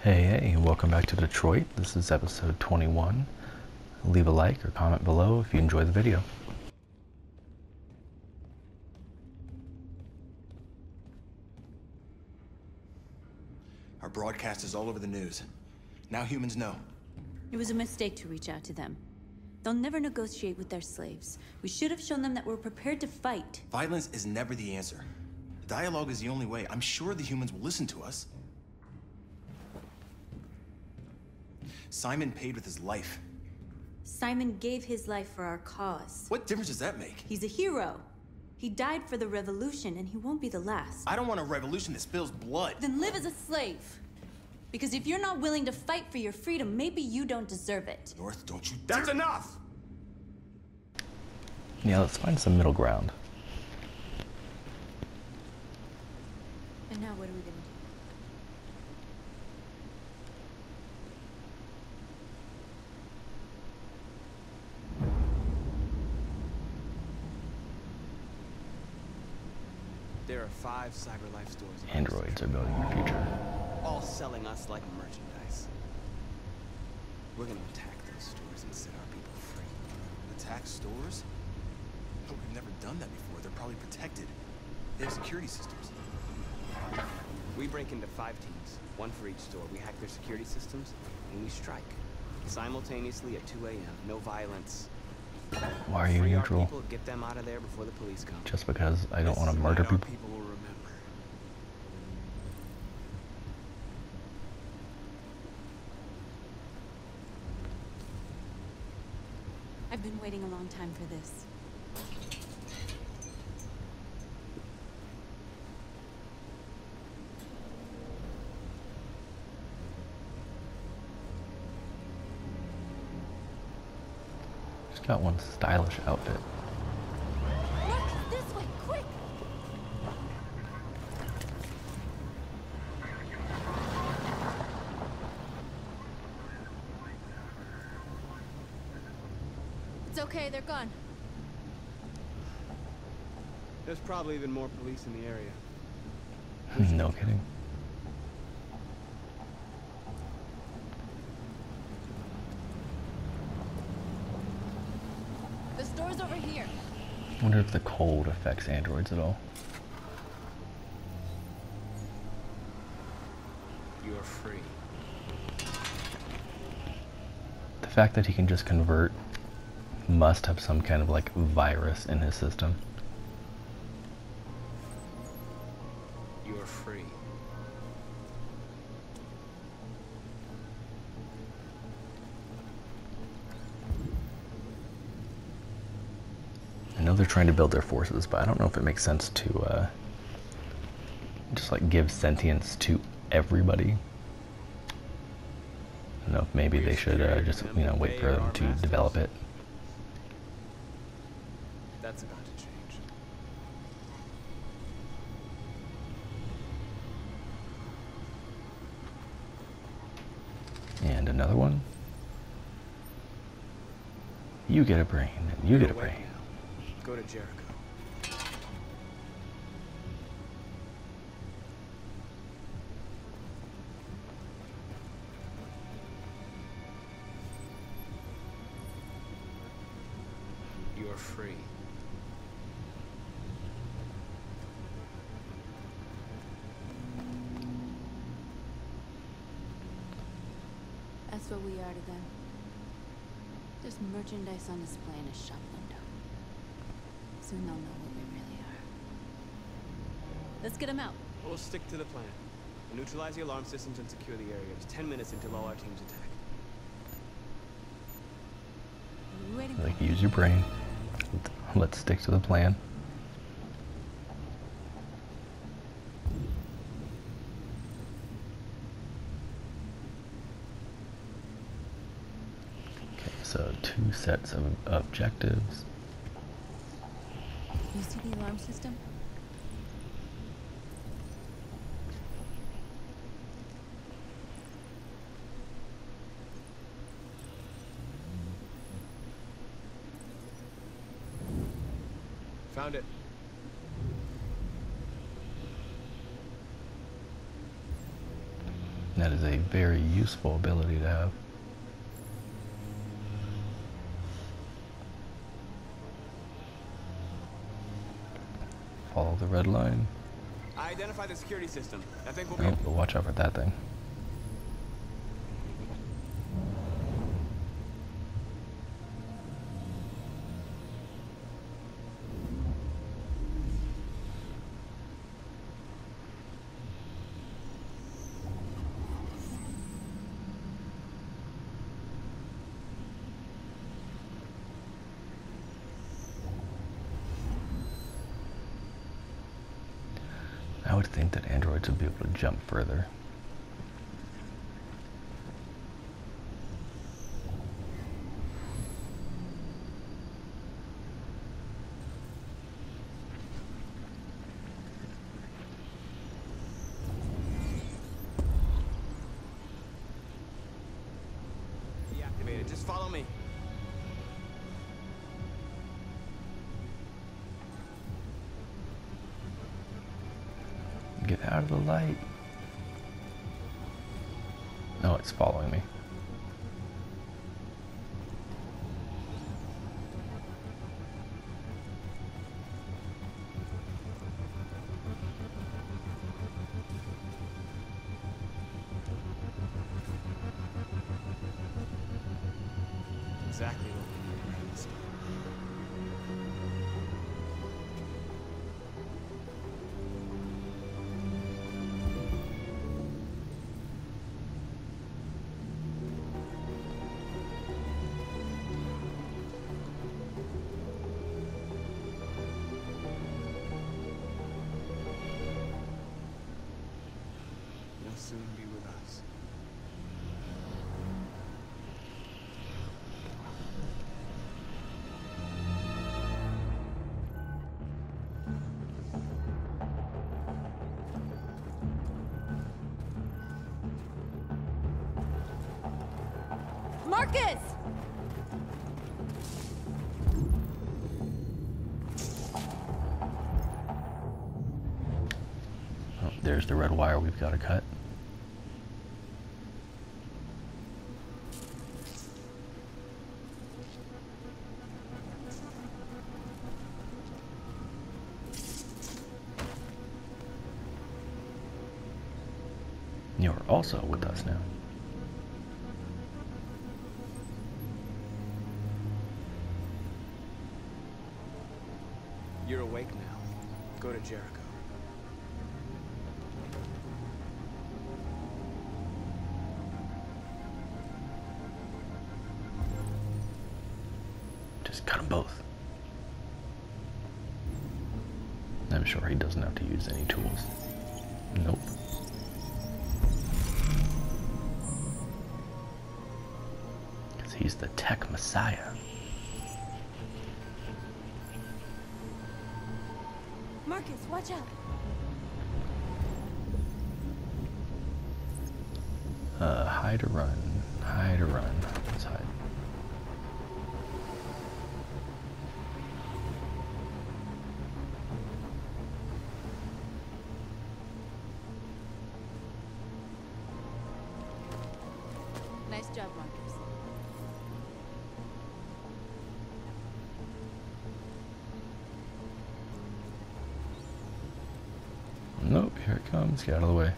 Hey, welcome back to Detroit. This is episode 21. Leave a like or comment below if you enjoy the video. Our broadcast is all over the news. Now humans know. It was a mistake to reach out to them. They'll never negotiate with their slaves. We should have shown them that we're prepared to fight. Violence is never the answer. Dialogue is the only way. I'm sure the humans will listen to us. Simon paid with his life. Simon gave his life for our cause. What difference does that make? He's a hero. He died for the revolution, and he won't be the last. I don't want a revolution that spills blood. Then live as a slave. Because if you're not willing to fight for your freedom, maybe you don't deserve it. North, don't you dare— That's enough! Yeah, let's find some middle ground. And now what are we gonna do? There are 5 CyberLife stores. Androids are building the future. All selling us like merchandise. We're gonna attack those stores and set our people free. Attack stores? But we've never done that before. They're probably protected. They have security systems. We break into 5 teams, 1 for each store. We hack their security systems, and we strike. Simultaneously at 2 a.m. No violence. Why are you Free our neutral? people, get them out of there before the police come. Just because I don't want to This murder night our people? people will remember. I've been waiting a long time for this. She's got one stylish outfit. Look, this way, quick! It's okay, they're gone. There's probably even more police in the area. No kidding. The store's over here. I wonder if the cold affects androids at all. You're free. The fact that he can just convert must have some kind of like virus in his system. You're free. I know they're trying to build their forces, but I don't know if it makes sense to just like give sentience to everybody. I don't know if maybe they should just, wait for them to develop it. That's about to change. And another one. You get a brain, and you get a Go away brain. now. Go to Jericho. You're free. That's what we are to them. There's merchandise on display in a shop window. Soon they'll know what we really are. Let's get them out. We'll stick to the plan. Neutralize the alarm systems and secure the area. It's 10 minutes until all our teams attack. What are we waiting for? Like, use your brain. Let's stick to the plan. Okay, so 2 sets of objectives. You see the alarm system? Found it. That is a very useful ability to have. Follow the red line. I identify the security system. I think we'll Oh, be... but watch out for that thing. I would think that androids would be able to jump further. Deactivated. Just follow me. Get out of the light. No, it's following me. Exactly what we needed from the start. You'll soon be with us. Marcus! Oh, there's the red wire we've got to cut. You're also with us now. You're awake now. Go to Jericho. Just cut them both. I'm sure he doesn't have to use any tools. Nope. Because he's the tech messiah. Marcus, watch out! Hide or run. Hide or run. Let's hide. Nice job, Marcus. Nope, here it comes. Get out of the way.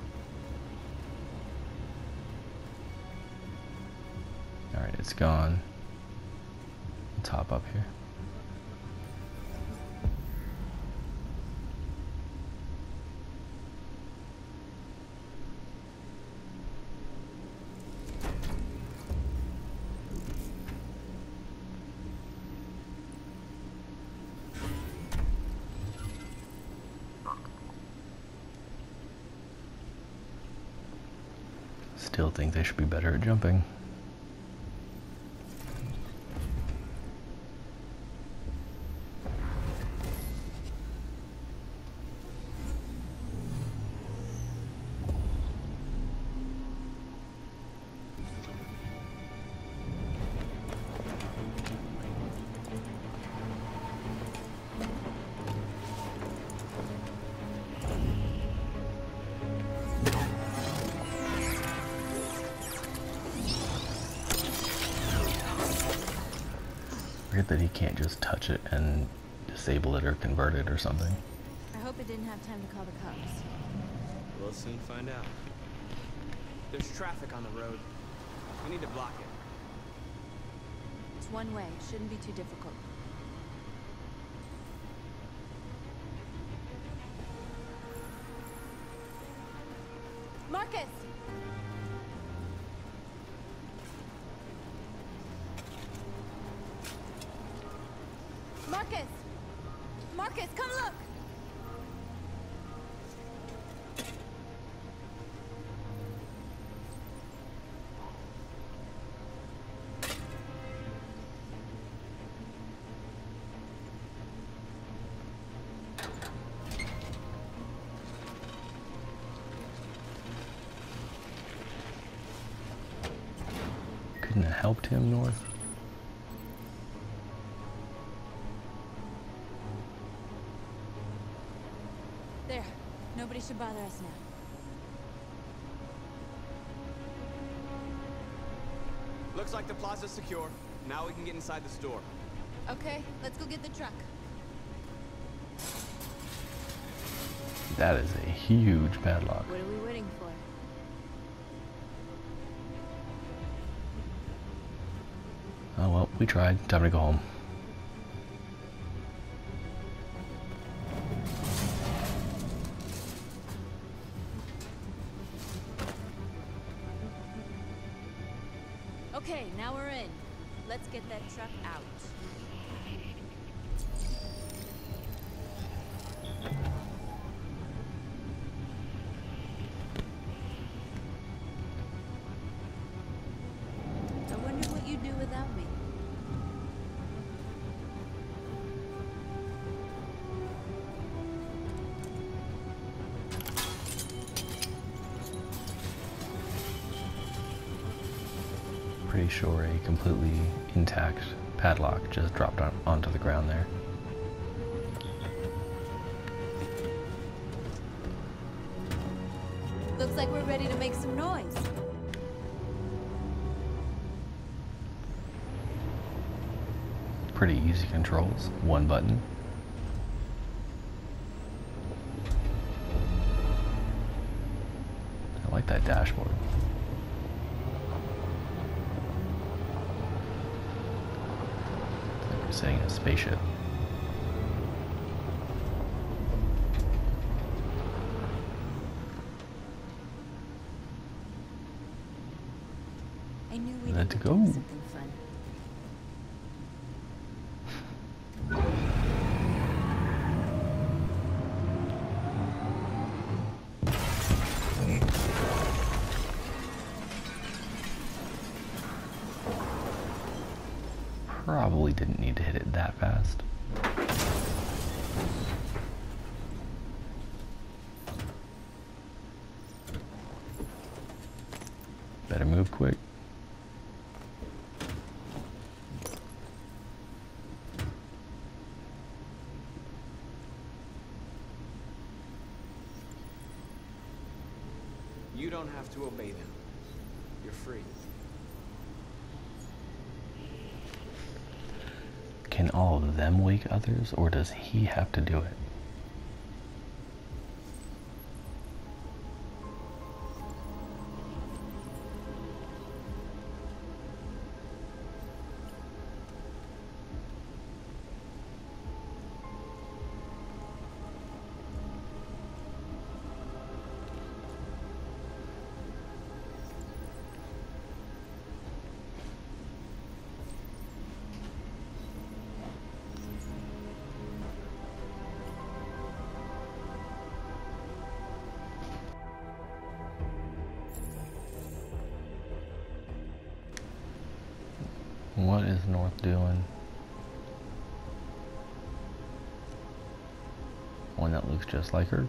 Alright, it's gone. Top up here. Still think they should be better at jumping. Weird that he can't just touch it and disable it or convert it or something. I hope it didn't have time to call the cops. We'll soon find out. There's traffic on the road. We need to block it. It's one way. Shouldn't be too difficult. Marcus! Marcus! Marcus, come look! Couldn't have helped him, North. There. Nobody should bother us now. Looks like the plaza's secure. Now we can get inside the store. Okay, let's go get the truck. That is a huge padlock. What are we waiting for? Oh well, we tried. Time to go home. Okay, now we're in. Let's get that truck out. I wonder what you'd do without me. Pretty sure a completely intact padlock just dropped onto the ground there. Looks like we're ready to make some noise. Pretty easy controls. One button. I like that dashboard. It's like we're sitting in a spaceship. I knew we'd Let's have to go. do something fun. Probably didn't need to hit it that fast. Better move quick. You don't have to obey them. You're free. Can all of them wake others, or does he have to do it? What is North doing? One that looks just like her?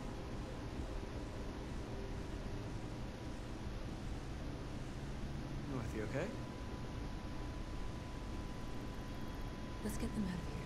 North, you okay? Let's get them out of here.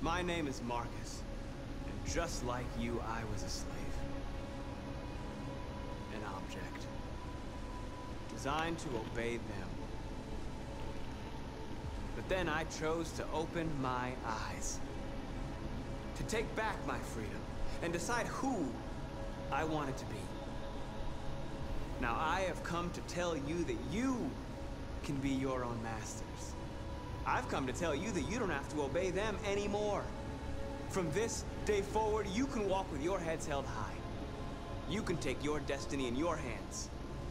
My name is Marcus, and just like you, I was a slave. An object. Designed to obey them. But then I chose to open my eyes. To take back my freedom, and decide who I wanted to be. Now I have come to tell you that you can be your own masters. I've come to tell you that you don't have to obey them anymore. From this day forward, you can walk with your heads held high. You can take your destiny in your hands.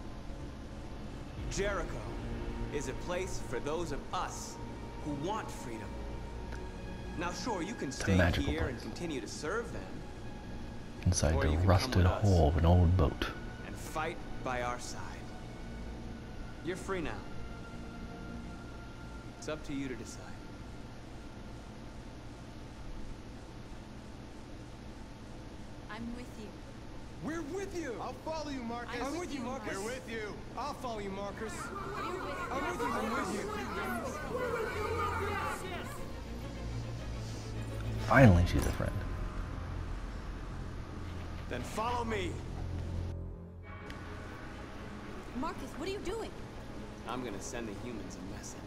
Jericho is a place for those of us who want freedom. Now sure, you can stay here and continue to serve them. Inside the rusted hull of an old boat. And fight by our side. You're free now. It's up to you to decide. I'm with you. We're with you! I'll follow you, Marcus. I'm with you, Marcus. We're with you. I'll follow you, Marcus. I'm with you. I'm with you. Finally, she's a friend. Then follow me. Marcus, what are you doing? I'm gonna send the humans a message.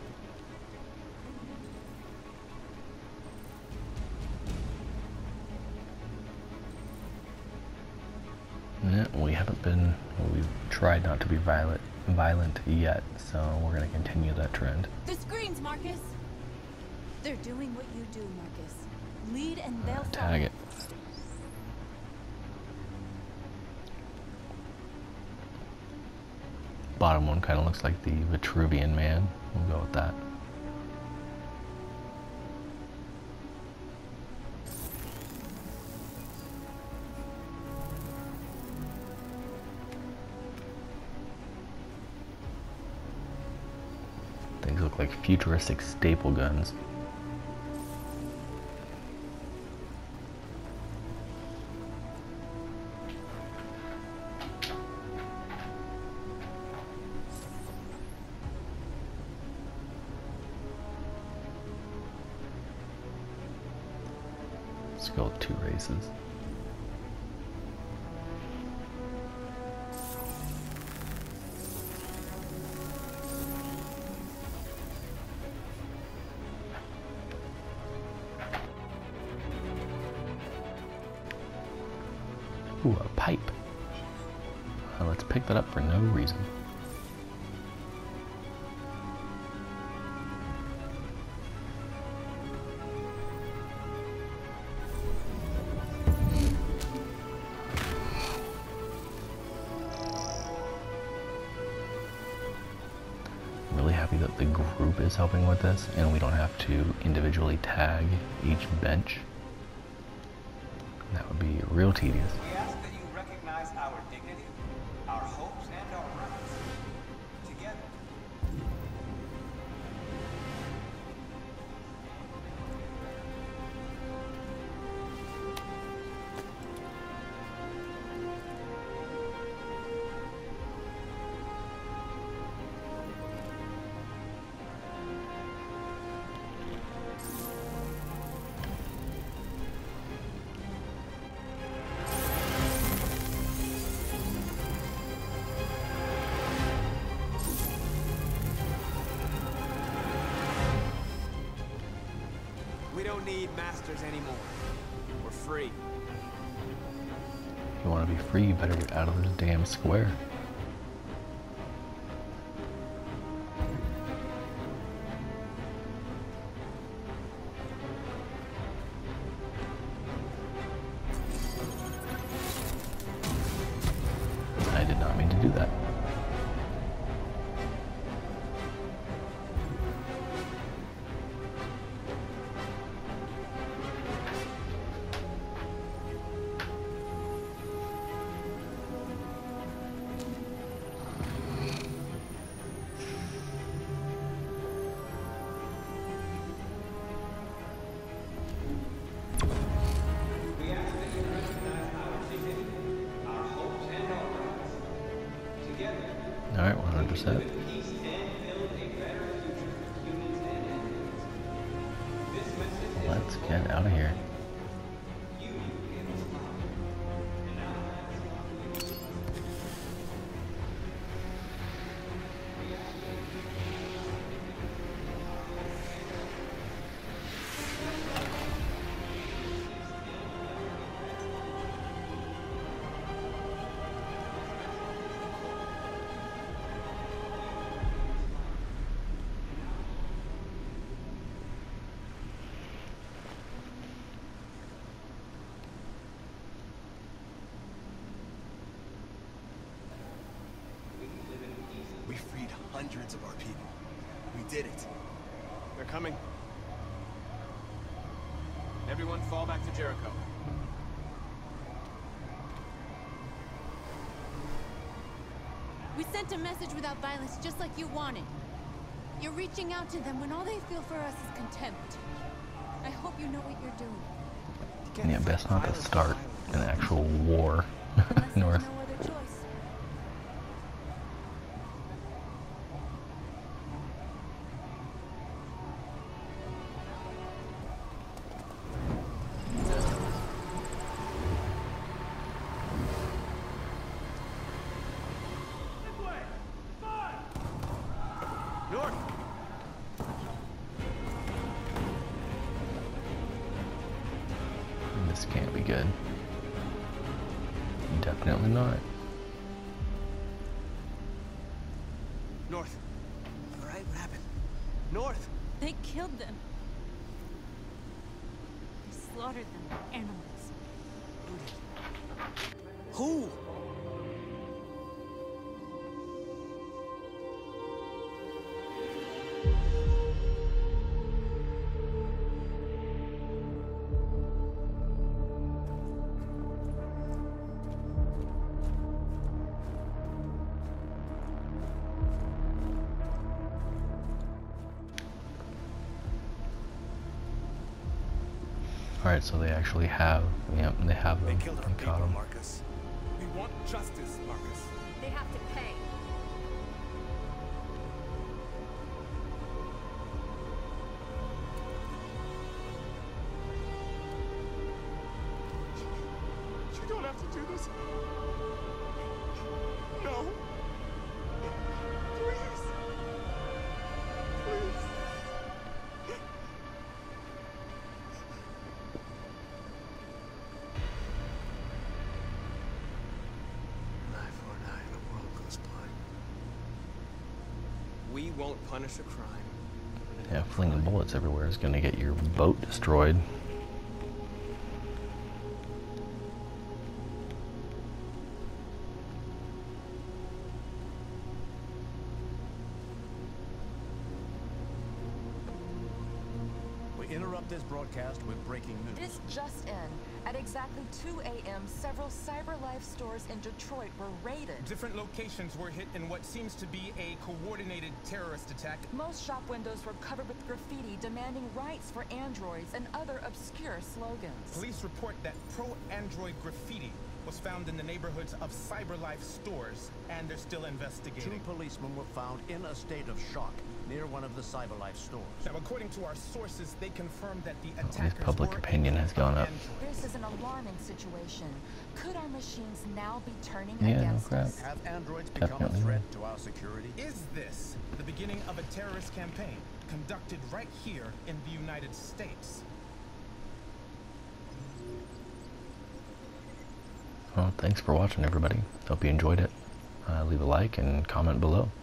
Yeah, we've tried not to be violent yet, so we're gonna continue that trend. The screens, Marcus! They're doing what you do, Marcus. Lead and they'll follow. Tag it. Bottom one kind of looks like the Vitruvian Man. We'll go with that. Things look like futuristic staple guns. Let's go with 2 races. Ooh, a pipe. Let's pick that up for no reason. Really happy that the group is helping with this and we don't have to individually tag each bench. That would be real tedious. We ask that you recognize our dignity, our hopes, and our rights. Together. We don't need masters anymore. We're free. If you want to be free, you better get out of this damn square. I did not mean to do that. Alright, 100%. Let's Let's get out of here. We freed hundreds of our people. We did it. They're coming. Everyone fall back to Jericho. We sent a message without violence, just like you wanted. You're reaching out to them when all they feel for us is contempt. I hope you know what you're doing. Yeah, best not to start an actual war. Unless North. there's no other choice. North! This can't be good. Definitely not. North! You alright? What happened? North! They killed them. They slaughtered them like animals. Who? Alright, so they actually have, yep, they have They them. killed our They caught people, them. Marcus. We want justice, Marcus. They have to pay. You don't have to do this. No. Please. Please. An eye for an eye and the world goes blind. We won't punish a crime. Yeah, flinging bullets everywhere is gonna get your boat destroyed. We interrupt this broadcast with breaking news. This just in. At exactly 2 a.m., several CyberLife stores in Detroit were raided. Different locations were hit in what seems to be a coordinated terrorist attack. Most shop windows were covered with graffiti demanding rights for androids and other obscure slogans. Police report that pro-android graffiti was found in the neighborhoods of CyberLife stores, and they're still Two investigating. policemen were found in a state of shock near one of the CyberLife stores. Now, according to our sources, they confirmed that the attackers public were opinion has gone up. androids. This is an alarming situation. Could our machines now be turning Yeah, no against crap. us? Have androids become Definitely. a threat to our security? Is this the beginning of a terrorist campaign conducted right here in the United States? Well, thanks for watching, everybody. Hope you enjoyed it. Leave a like and comment below.